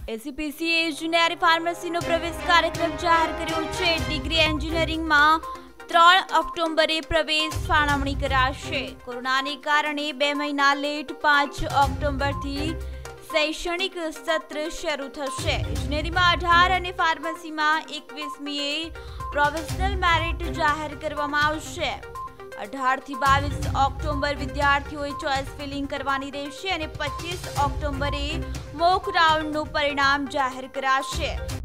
ACPC engineering फार्मसीનો પ્રવેશ કાર્યક્રમ જાહેર કર્યો છે। ડિગ્રી એન્જિનિયરિંગમાં 3 ઓક્ટોબરે પ્રવેશ ફાળવણી કરાશે। કોરોનાને કારણે 2 મહિના લેટ 5 ઓક્ટોબરથી શૈક્ષણિક સત્ર શરૂ થશે। એન્જિનિયરિંગમાં 18 અને ફાર્મસીમાં 21મીએ પ્રોવિઝનલ મેરિટ જાહેર કરવામાં આવશે। 18 થી 22 ઓક્ટોબર વિદ્યાર્થીઓએ ચોઇસ ફિલિંગ કરવાની રહેશે અને 25 ઓક્ટોબરે મોક રાઉન્ડનું પરિણામ જાહેર કરાશે।